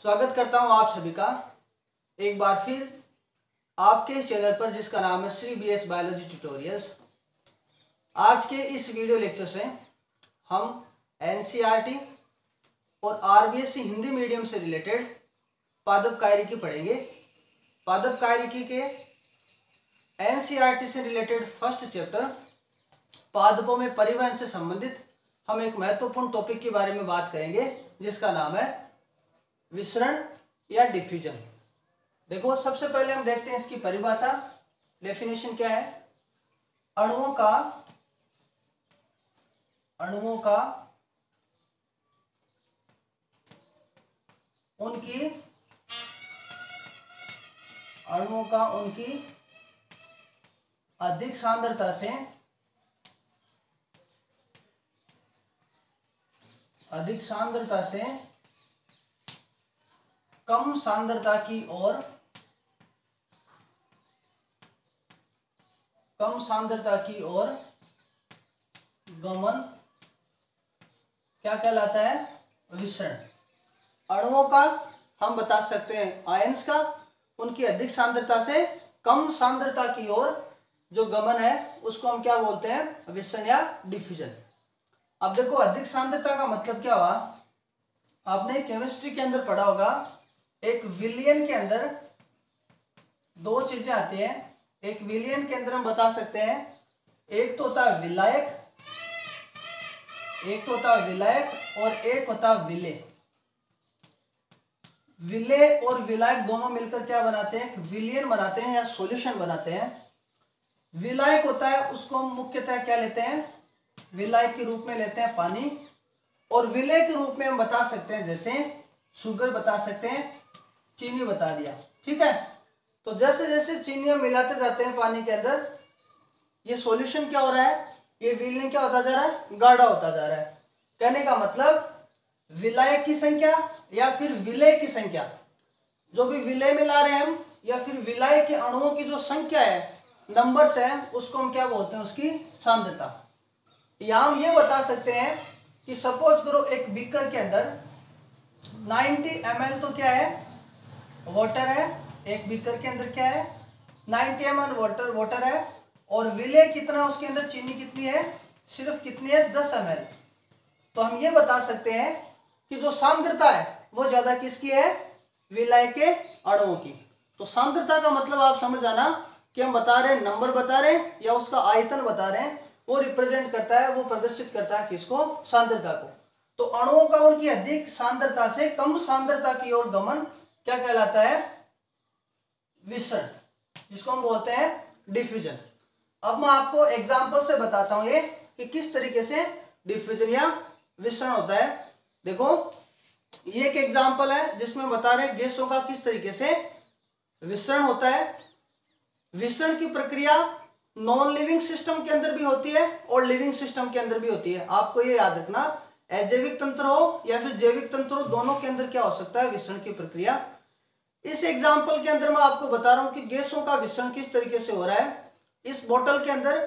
स्वागत करता हूं आप सभी का एक बार फिर आपके इस चैनल पर जिसका नाम है श्री BS बायोलॉजी ट्यूटोरियल्स। आज के इस वीडियो लेक्चर से हम NCERT और RBSC हिंदी मीडियम से रिलेटेड पादप कायरिकी पढ़ेंगे। पादप कायरिकी के NCERT से रिलेटेड फर्स्ट चैप्टर पादपों में परिवहन से संबंधित हम एक महत्वपूर्ण टॉपिक के बारे में बात करेंगे जिसका नाम है विसरण या डिफ्यूजन। देखो, सबसे पहले हम देखते हैं इसकी परिभाषा, डेफिनेशन क्या है। अणुओं का उनकी अधिक सांद्रता से कम सांद्रता की ओर गमन क्या कहलाता है? विसरण। अणुओं का हम बता सकते हैं आयंस का उनकी अधिक सांद्रता से कम सांद्रता की ओर जो गमन है उसको हम क्या बोलते हैं? विसरण या डिफ्यूजन। अब देखो, अधिक सांद्रता का मतलब क्या हुआ? आपने केमिस्ट्री के अंदर पढ़ा होगा, एक विलयन के अंदर दो चीजें आती हैं। एक विलयन के अंदर हम बता सकते हैं, एक तो होता है विलायक और एक होता है विलेय। विलेय और विलायक दोनों मिलकर क्या बनाते हैं? एक विलयन बनाते हैं या सॉल्यूशन बनाते हैं। विलायक होता है उसको हम मुख्यतः क्या लेते हैं? विलायक के रूप में लेते हैं पानी, और विलेय के रूप में हम बता सकते हैं जैसे शुगर बता सकते हैं, चीनी बता दिया। ठीक है, तो जैसे जैसे चीनी हम मिलाते जाते हैं पानी के अंदर, ये सॉल्यूशन क्या हो रहा है? ये विलयन क्या होता जा रहा है? गाढ़ा होता जा रहा है। कहने का मतलब विलायक की संख्या या फिर विलेय की संख्या, जो भी विलेय मिला रहे हैं हम, या फिर विलाय के अणुओं की जो संख्या है, नंबर्स है, उसको हम क्या बोलते हैं? उसकी सांद्रता। या हम ये बता सकते हैं कि सपोज करो एक बीकर के अंदर 90 ml तो क्या है? वाटर है। एक बीकर के अंदर क्या है? 90 ml वाटर है, और विलेय कितना है उसके अंदर? चीनी कितनी है? सिर्फ कितनी है? 10 ml। तो हम ये बता सकते हैं कि जो सांद्रता है वो ज्यादा किसकी है? विलाय के अणुओं की। तो सांद्रता का मतलब आप समझ आना कि हम बता रहे हैं, नंबर बता रहे हैं या उसका आयतन बता रहे हैं, वो रिप्रेजेंट करता है, वो प्रदर्शित करता है किसको? सांद्रता को। तो अणुओं का उनकी अधिक सांद्रता से कम सांद्रता की ओर गमन क्या कहलाता है? विसरण, जिसको हम बोलते हैं डिफ्यूजन। अब मैं आपको एग्जांपल से बताता हूं ये कि किस तरीके से डिफ्यूजन या विसरण होता है। देखो, ये एक एग्जांपल है जिसमें बता रहे हैं गैसों का किस तरीके से विसरण होता है। विसरण की प्रक्रिया नॉन लिविंग सिस्टम के अंदर भी होती है और लिविंग सिस्टम के अंदर भी होती है। आपको ये याद रखना, अजैविक तंत्र हो या फिर जैविक तंत्र हो, दोनों के अंदर क्या हो सकता है? विसरण की प्रक्रिया। इस एग्जांपल के अंदर मैं आपको बता रहा हूं कि गैसों का विसरण किस तरीके से हो रहा है। इस बोतल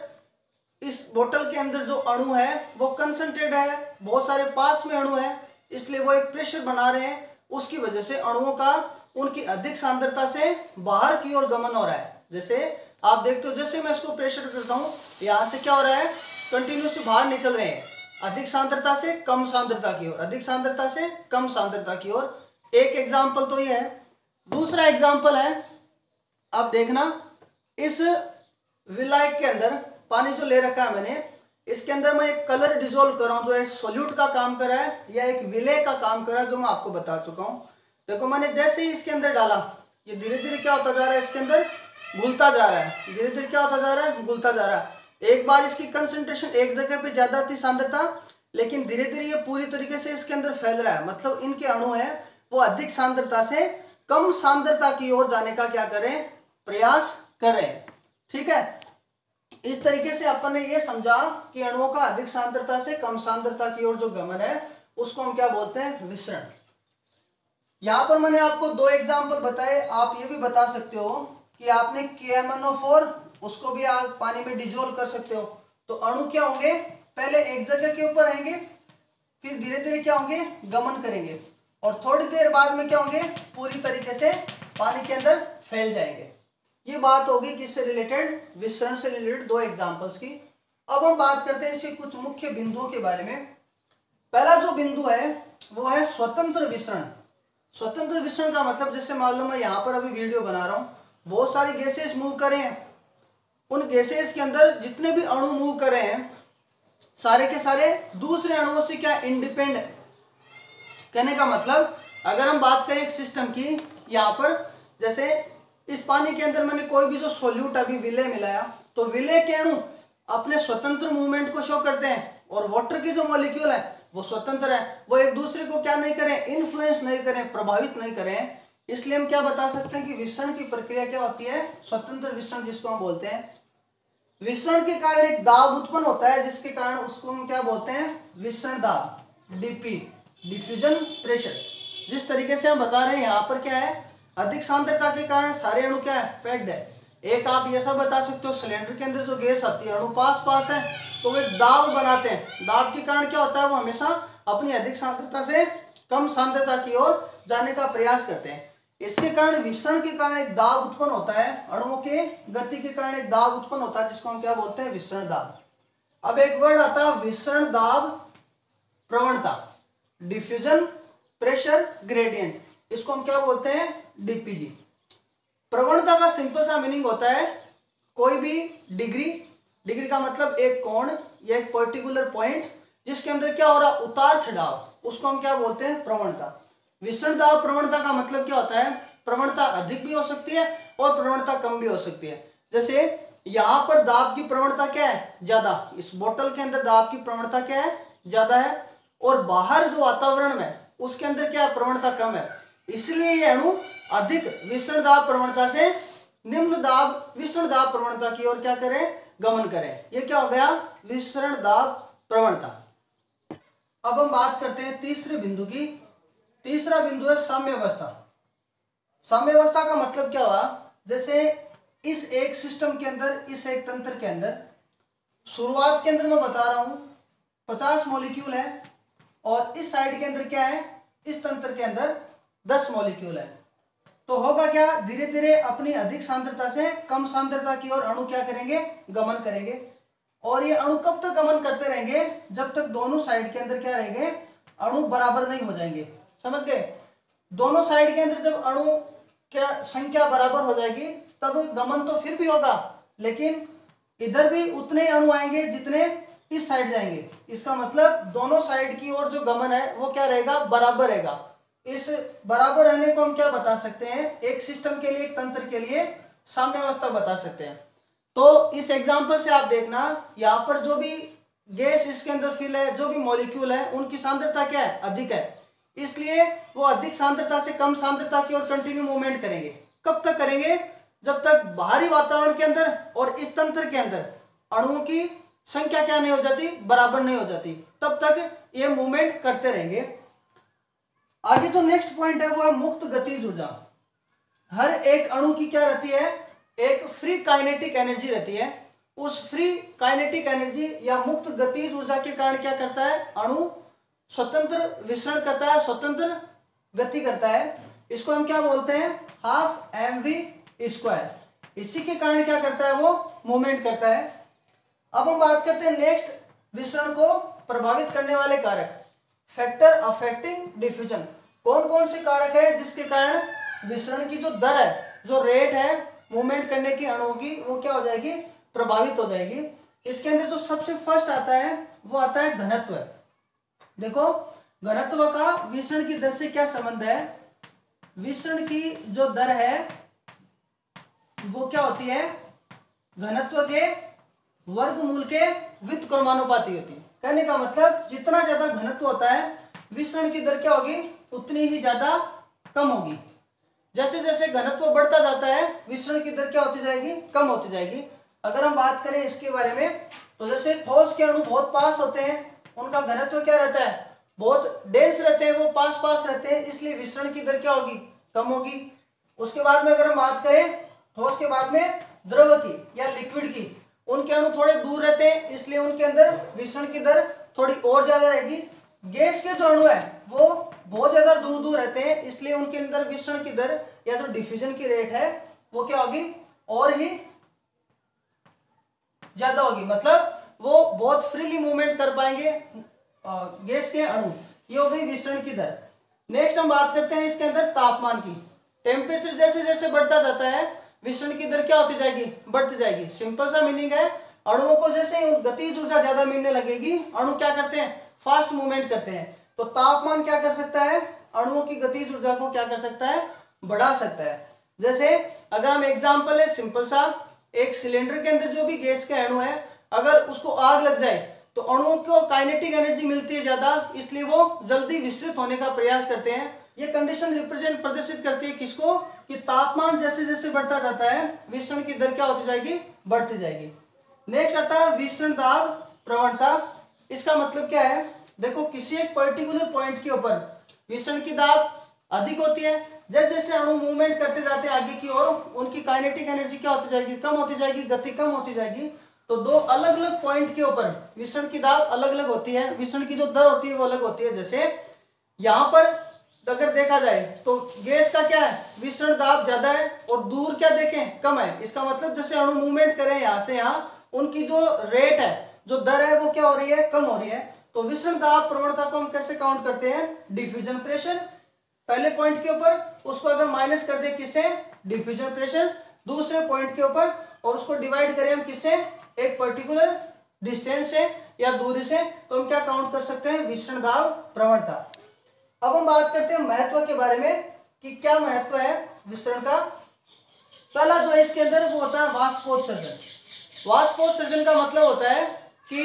के अंदर जो अणु है वो कंसंट्रेटेड है, बहुत सारे पास में अणु है, इसलिए वो एक प्रेशर बना रहे हैं। उसकी वजह से अणुओं का उनकी अधिक सांद्रता से बाहर की ओर गमन हो रहा है। जैसे आप देखते हो, जैसे मैं इसको प्रेशर करता हूं, यहां से क्या हो रहा है? कंटिन्यूस बाहर निकल रहे हैं, अधिक सांद्रता से कम सांद्रता की ओर, अधिक सांद्रता से कम सांद्रता की ओर। एक एग्जाम्पल तो ये है। दूसरा एग्जाम्पल है, अब देखना, इस विलायक के अंदर पानी जो ले रखा है मैंने, इसके अंदर मैं एक कलर डिजोल्व कर रहा हूं जो एक सोल्यूट का काम कर रहा है या एक विलेय का काम कर रहा है, जो मैं आपको बता चुका हूं। देखो, मैंने जैसे ही इसके अंदर डाला, ये धीरे धीरे क्या होता जा रहा है? इसके अंदर घुलता जा रहा है, धीरे धीरे क्या होता जा रहा है? घुलता जा रहा है। एक बार इसकी कंसंट्रेशन एक जगह पे ज्यादा थी सांद्रता, लेकिन धीरे धीरे ये पूरी तरीके से इसके अंदर फैल रहा है। मतलब इनके अणु है वो अधिक सांद्रता से कम सांद्रता की ओर जाने का क्या करें? प्रयास करें। ठीक है, इस तरीके से अपन ने ये समझा कि अणुओं का अधिक सांद्रता से कम सांद्रता की ओर जो गमन है उसको हम क्या बोलते हैं? विसरण। यहां पर मैंने आपको दो एग्जांपल बताए। आप ये भी बता सकते हो कि आपने KMnO4 उसको भी आप पानी में डिजोल्व कर सकते हो। तो अणु क्या होंगे? पहले एक जगह के ऊपर रहेंगे, फिर धीरे धीरे क्या होंगे? गमन करेंगे। और थोड़ी देर बाद में क्या होंगे, पूरी तरीके से पानी के अंदर फैल जाएंगे। ये बात होगी किससे रिलेटेड, विसरण से रिलेटेड, दो एग्जांपल्स की। अब हम बात करते हैं इसके कुछ मुख्य बिंदुओं के बारे में। पहला जो बिंदु है वो है स्वतंत्र विसरण। स्वतंत्र विसरण का मतलब, जैसे मान लो मैं यहाँ पर अभी वीडियो बना रहा हूँ, बहुत सारी गैसेस मूव कर रहे हैं, उन गैसेस के अंदर जितने भी अणु मूव कर रहे हैं सारे के सारे दूसरे अणुओं से क्या, इंडिपेंडेंट। कहने का मतलब अगर हम बात करें एक सिस्टम की, यहाँ पर जैसे इस पानी के अंदर मैंने कोई भी जो सोल्यूट अभी विलय मिलाया, तो विलय के अणु अपने स्वतंत्र मूवमेंट को शो करते हैं, और वाटर के जो मॉलिक्यूल है वो स्वतंत्र है, वो एक दूसरे को क्या नहीं करें, इन्फ्लुएंस नहीं करें, प्रभावित नहीं करें। इसलिए हम क्या बता सकते हैं कि विसरण की प्रक्रिया क्या होती है, स्वतंत्र विसरण जिसको हम बोलते हैं। विसरण के कारण एक दाब उत्पन्न होता है, जिसके कारण उसको हम क्या बोलते हैं, विसरण दाब, डीपी, डिफ्यूजन प्रेशर। जिस तरीके से हम बता रहे हैं यहाँ पर क्या है, अधिक सांद्रता के कारण सारे अणु क्या है, पैक्ड है। एक आप ये सब बता सकते हो, सिलेंडर के अंदर जो गैस आती है अणु पास पास है तो वो एक दाब बनाते हैं, दाब के कारण क्या होता है, वो हमेशा अपनी अधिक सांद्रता से कम सांद्रता की ओर जाने का प्रयास करते हैं। इसके कारण विसरण के कारण एक दाब उत्पन्न होता है, अणुओं के गति के कारण एक दाब उत्पन्न होता है, जिसको हम क्या बोलते हैं, विसरण दाब। अब एक वर्ड आता है विसरण दाब प्रवणता, डिफ्यूजन प्रेशर ग्रेडियंट, इसको हम क्या बोलते हैं, डीपीजी। प्रवणता का सिंपल सा मीनिंग होता है कोई भी डिग्री, डिग्री का मतलब एक कोण या एक पर्टिकुलर पॉइंट जिसके अंदर क्या हो रहा, उतार चढ़ाव, उसको हम क्या बोलते हैं, प्रवणता। विसरण दाब प्रवणता का मतलब क्या होता है, प्रवणता अधिक भी हो सकती है और प्रवणता कम भी हो सकती है। जैसे यहाँ पर दाब की प्रवणता क्या है, ज्यादा, इस बोतल के अंदर दाब की प्रवणता क्या है, ज्यादा है, और बाहर जो वातावरण में उसके अंदर क्या है, प्रवणता कम है। इसलिए ये अणु अधिक विसरण दाब प्रवणता से निम्न दाब विसरण दाब प्रवणता की ओर क्या करें, गमन करें। ये क्या हो गया, विसरण दाब प्रवणता। अब हम बात करते हैं तीसरे बिंदु की। तीसरा बिंदु है साम्यावस्था। साम्यावस्था का मतलब क्या हुआ, जैसे इस एक सिस्टम के अंदर, इस एक तंत्र के अंदर शुरुआत के अंदर मैं बता रहा हूं 50 मॉलिक्यूल है, और इस साइड के अंदर क्या है, इस तंत्र के अंदर 10 मॉलिक्यूल है। तो होगा क्या, धीरे धीरे अपनी अधिक सांद्रता से कम सांद्रता की ओर अणु क्या करेंगे, गमन करेंगे। और ये अणु कब तक गमन करते रहेंगे, जब तक दोनों साइड के अंदर क्या रहेंगे, अणु बराबर नहीं हो जाएंगे। समझ गए, दोनों साइड के अंदर जब अणु क्या संख्या बराबर हो जाएगी तब गमन तो फिर भी होगा, लेकिन इधर भी उतने अणु आएंगे जितने इस साइड जाएंगे। इसका मतलब दोनों साइड की ओर जो गमन है वो क्या रहेगा, बराबर रहेगा। इस बराबर रहने को हम क्या बता सकते हैं, एक सिस्टम के लिए, एक तंत्र के लिए साम्यावस्था बता सकते हैं। तो इस एग्जांपल से आप देखना, यहाँ पर जो भी गैस इसके अंदर फिल है, जो भी मॉलिक्यूल है, उनकी सांद्रता क्या है, अधिक है, इसलिए वो अधिक सांद्रता से कम सांद्रता की ओर कंटिन्यू मूवमेंट करेंगे। कब तक करेंगे, जब तक बाहरी वातावरण के अंदर और इस तंत्र के अंदर अणुओं की संख्या क्या नहीं हो जाती, बराबर नहीं हो जाती, तब तक ये मूवमेंट करते रहेंगे। आगे जो नेक्स्ट पॉइंट है वो है मुक्त गतिज ऊर्जा। हर एक अणु की क्या रहती है, एक फ्री काइनेटिक एनर्जी रहती है। उस फ्री काइनेटिक एनर्जी या मुक्त गतिज ऊर्जा के कारण क्या करता है, अणु स्वतंत्र विसरण करता है, स्वतंत्र गति करता है। इसको हम क्या बोलते हैं, हाफ mv²। इसी के कारण क्या करता है, वो मूवमेंट करता है। अब हम बात करते हैं नेक्स्ट, विसरण को प्रभावित करने वाले कारक, फैक्टर अफेक्टिंग डिफ्यूजन। कौन कौन से कारक है जिसके कारण विसरण की जो दर है, जो रेट है मूवमेंट करने की अणुओं की, वो क्या हो जाएगी, प्रभावित हो जाएगी। इसके अंदर जो सबसे फर्स्ट आता है वो आता है घनत्व। देखो घनत्व का विसरण की दर से क्या संबंध है, विसरण की जो दर है वो क्या होती है, घनत्व के वर्गमूल के व्युत्क्रमानुपाती होती है। कहने का मतलब जितना ज्यादा घनत्व होता है विसरण की दर क्या होगी, उतनी ही ज्यादा कम होगी। जैसे जैसे घनत्व बढ़ता जाता है विसरण की दर क्या होती जाएगी, कम होती जाएगी। अगर हम बात करें इसके बारे में, तो जैसे ठोस के अणु बहुत पास होते हैं, उनका घनत्व क्या रहता है, बहुत डेंस रहते हैं, वो पास पास रहते हैं, इसलिए विसरण की दर क्या होगी, कम होगी। उसके बाद में अगर हम बात करें ठोस के बाद में द्रव की या लिक्विड की, उनके अणु थोड़े दूर रहते हैं, इसलिए उनके अंदर विसरण की दर थोड़ी और ज्यादा रहेगी। गैस के जो अणु है वो बहुत ज्यादा दूर दूर रहते हैं, इसलिए उनके अंदर विसरण की दर या जो डिफ्यूजन की रेट है वो क्या होगी, और ही ज्यादा होगी। मतलब वो बहुत फ्रीली मूवमेंट कर पाएंगे गैस के अणु। ये हो गई विसरण की दर। नेक्स्ट हम बात करते हैं इसके अंदर तापमान की। टेम्परेचर जैसे जैसे बढ़ता जाता है विसरण की दर क्या होती जाएगी, बढ़ती जाएगी। सिंपल सा मीनिंग है, अणुओं को जैसे गतिज ऊर्जा ज्यादा मिलने लगेगी, अणु क्या करते हैं, फास्ट मूवमेंट करते हैं। तो तापमान क्या कर सकता है, अणुओं की गतिज ऊर्जा को क्या कर सकता है, बढ़ा सकता है। जैसे अगर हम एग्जाम्पल है सिंपल सा, एक सिलेंडर के अंदर जो भी गैस के अणु है, अगर उसको आग लग जाए तो अणुओं को काइनेटिक एनर्जी मिलती है ज्यादा, इसलिए वो जल्दी विसरित होने का प्रयास करते हैं। ये कंडीशन प्रदर्शित करती है किसको, कि तापमान जैसे जैसे बढ़ता जाता है विसरण की दर क्या होती जाएगी, बढ़ती जाएगी। नेक्स्ट आता है विसरण दाब प्रवणता। इसका मतलब क्या है, देखो किसी एक पर्टिकुलर पॉइंट के ऊपर विसरण की दाब अधिक होती है, जैसे जैसे अणु मूवमेंट करते जाते हैं आगे की ओर, उनकी काइनेटिक एनर्जी क्या होती जाएगी, कम होती जाएगी, गति कम होती जाएगी। तो दो अलग अलग पॉइंट के ऊपर विसरण की दाब अलग अलग होती है, विसरण की जो दर होती है वो अलग होती है। जैसे यहाँ पर अगर देखा जाए तो गैस का क्या है, विसरण दाब ज्यादा है, और दूर क्या देखें, कम है। इसका मतलब जैसे अणु मूवमेंट करें यहाँ से यहाँ, उनकी जो रेट है, जो दर है वो क्या हो रही है, कम हो रही है। तो विसरण दाब प्रवणता को हम कैसे काउंट करते हैं, डिफ्यूजन प्रेशर पहले पॉइंट के ऊपर, उसको अगर माइनस कर दे किससे, डिफ्यूजन प्रेशर दूसरे पॉइंट के ऊपर, और उसको डिवाइड करें हम किससे, एक पर्टिकुलर डिस्टेंस से या दूरी से, तो हम क्या काउंट कर सकते हैं, विसरण दाब प्रवणता। अब हम बात करते हैं महत्व के बारे में कि क्या महत्व है विसरण का। पहला जो है इसके अंदर वो होता है वाष्पोत्सर्जन। वाष्पोत्सर्जन का मतलब होता है कि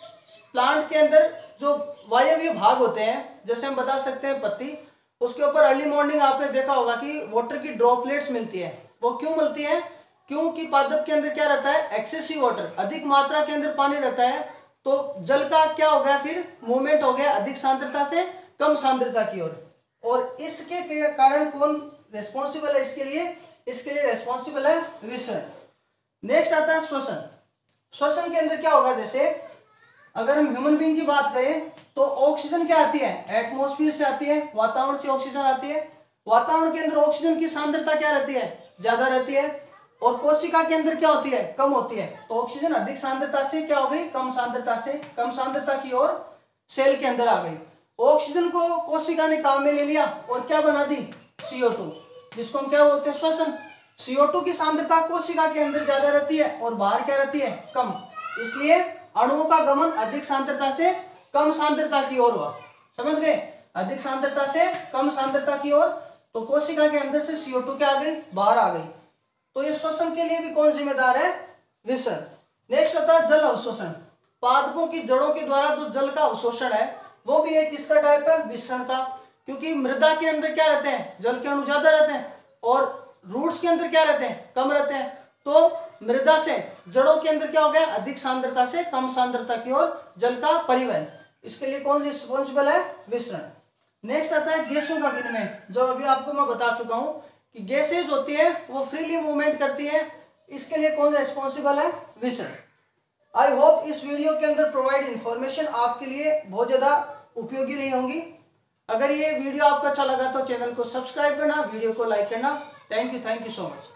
प्लांट के अंदर जो वायवीय भाग होते हैं, जैसे हम बता सकते हैं पत्ती, उसके ऊपर अर्ली मॉर्निंग आपने देखा होगा कि वाटर की ड्रॉपलेट्स मिलती है। वो क्यों मिलती है, क्योंकि पादप के अंदर क्या रहता है, एक्सेसिव वाटर, अधिक मात्रा के अंदर पानी रहता है। तो जल का क्या हो गया, फिर मूवमेंट हो गया अधिक सांद्रता से कम सांद्रता की ओर, और इसके कारण कौन रेस्पॉन्सिबल है इसके लिए, इसके लिए रेस्पॉन्सिबल है विसरण। नेक्स्ट आता है श्वसन। श्वसन के अंदर क्या होगा, जैसे अगर हम ह्यूमन बीइंग की बात करें तो ऑक्सीजन क्या आती है, एटमॉस्फेयर से आती है, वातावरण से ऑक्सीजन आती है। वातावरण के अंदर ऑक्सीजन की सांद्रता क्या रहती है, ज्यादा रहती है, और कोशिका के अंदर क्या होती है, कम होती है। तो ऑक्सीजन अधिक सांद्रता से क्या हो गई, कम सांद्रता से कम सांद्रता की ओर सेल के अंदर आ गई। ऑक्सीजन को कोशिका ने काम में ले लिया और क्या बना दी, CO2, जिसको हम क्या बोलते हैं, श्वसन। CO2 की सांद्रता कोशिका के अंदर ज्यादा रहती है और बाहर क्या रहती है, कम, इसलिए अणुओं का गमन अधिक सांद्रता से कम सांद्रता की ओर हुआ। समझ गए, अधिक सांद्रता से कम सांद्रता की ओर, तो कोशिका के अंदर से CO2 क्या आ गई, बाहर आ गई। तो ये श्वसन के लिए भी कौन जिम्मेदार है, विसरण। नेक्स्ट होता है जल अवशोषण। पादपों की जड़ों के द्वारा जो जल का अवशोषण है वो भी एक किसका टाइप है, विसरण का। क्योंकि मृदा के अंदर क्या रहते हैं, जल के अणु ज्यादा रहते हैं, और रूट्स के अंदर क्या रहते हैं, कम रहते हैं। तो मृदा से जड़ों के अंदर क्या हो गया, अधिक सांद्रता से कम सांद्रता की ओर जल का परिवहन। इसके लिए कौन रिस्पॉन्सिबल है, विसरण। नेक्स्ट आता है गैसों का विनिमय, जो अभी आपको मैं बता चुका हूं कि गैसेज होती है वो फ्रीली मूवमेंट करती है, इसके लिए कौन रिस्पॉन्सिबल है, विसरण। आई होप इस वीडियो के अंदर प्रोवाइड इंफॉर्मेशन आपके लिए बहुत ज़्यादा उपयोगी रही होंगी। अगर ये वीडियो आपको अच्छा लगा तो चैनल को सब्सक्राइब करना, वीडियो को लाइक करना। Thank you so much.